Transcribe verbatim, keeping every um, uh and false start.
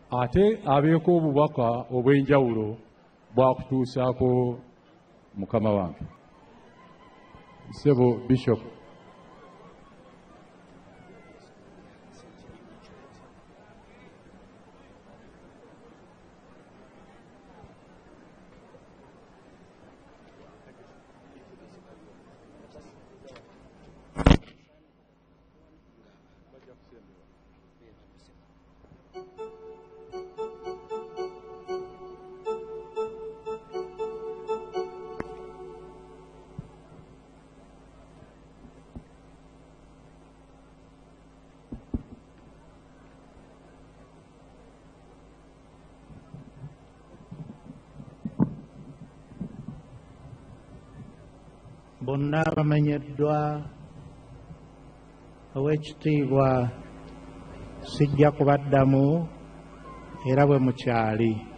ate abeeko obubaka obw'enjawulo bwakutuusaako mukama wange. Ssebo Bishop. Bonna bamenyeddwa ow'ekitiibwa sijja kubaddamu era bwe mukyali.